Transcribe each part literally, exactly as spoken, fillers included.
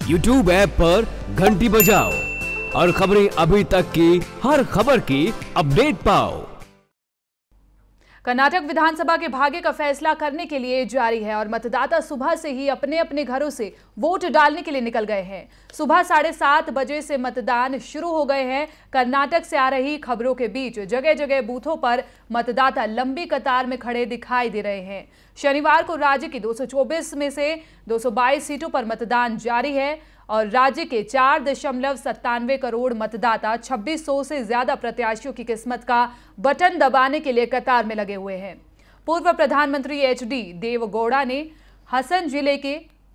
YouTube app पर घंटी बजाओ और खबरें अभी तक की हर खबर की अपडेट पाओ। कर्नाटक विधानसभा के भाग्य का फैसला करने के लिए जारी है और मतदाता सुबह से ही अपने अपने घरों से वोट डालने के लिए निकल गए हैं। सुबह साढ़े सात बजे से मतदान शुरू हो गए हैं। कर्नाटक से आ रही खबरों के बीच जगह जगह बूथों पर मतदाता लंबी कतार में खड़े दिखाई दे रहे हैं। शनिवार को राज्य की दो सौ चौबीस में से दो सौ बाईस सीटों पर मतदान जारी है और राज्य के चार दशमलव सत्तानवे करोड़ मतदाता छब्बीस सौ से ज्यादा प्रत्याशियों की किस्मत का बटन दबाने के लिए कतार में लगे हुए हैं। पूर्व प्रधानमंत्री एच डी देवेगौड़ा ने हसन जिले के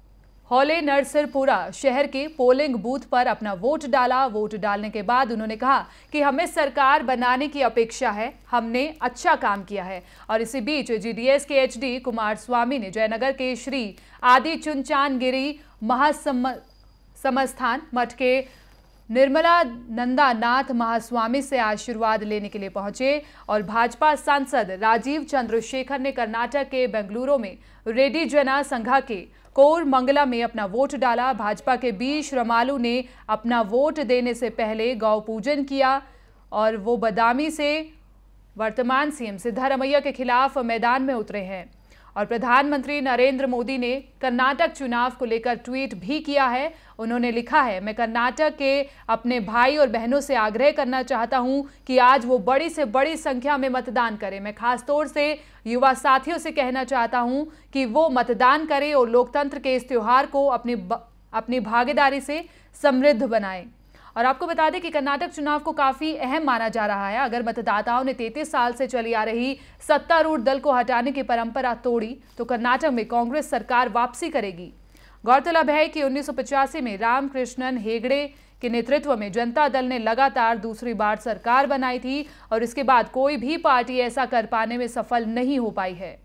होले नरसिरपुरा शहर के पोलिंग बूथ पर अपना वोट डाला। वोट डालने के बाद उन्होंने कहा कि हमें सरकार बनाने की अपेक्षा है, हमने अच्छा काम किया है। और इसी बीच जी डी एस के एच डी कुमारस्वामी ने जयनगर के श्री आदि चुनचानगिरी महासम समस्थान मठ के निर्मला नंदा नाथ महास्वामी से आशीर्वाद लेने के लिए पहुंचे और भाजपा सांसद राजीव चंद्रशेखर ने कर्नाटक के बेंगलुरु में रेड्डी जना संघा के कोर मंगला में अपना वोट डाला। भाजपा के बी श्रमालू ने अपना वोट देने से पहले गौ पूजन किया और वो बदामी से वर्तमान सीएम सिद्धारमैया के खिलाफ मैदान में उतरे हैं। और प्रधानमंत्री नरेंद्र मोदी ने कर्नाटक चुनाव को लेकर ट्वीट भी किया है। उन्होंने लिखा है, मैं कर्नाटक के अपने भाई और बहनों से आग्रह करना चाहता हूं कि आज वो बड़ी से बड़ी संख्या में मतदान करें। मैं खासतौर से युवा साथियों से कहना चाहता हूं कि वो मतदान करें और लोकतंत्र के इस त्योहार को अपनी अपनी भागीदारी से समृद्ध बनाएं। और आपको बता दें कि कर्नाटक चुनाव को काफी अहम माना जा रहा है। अगर मतदाताओं ने तैंतीस साल से चली आ रही सत्तारूढ़ दल को हटाने की परंपरा तोड़ी तो कर्नाटक में कांग्रेस सरकार वापसी करेगी। गौरतलब है कि उन्नीस सौ पचासी में रामकृष्णन हेगड़े के नेतृत्व में जनता दल ने लगातार दूसरी बार सरकार बनाई थी और इसके बाद कोई भी पार्टी ऐसा कर पाने में सफल नहीं हो पाई है।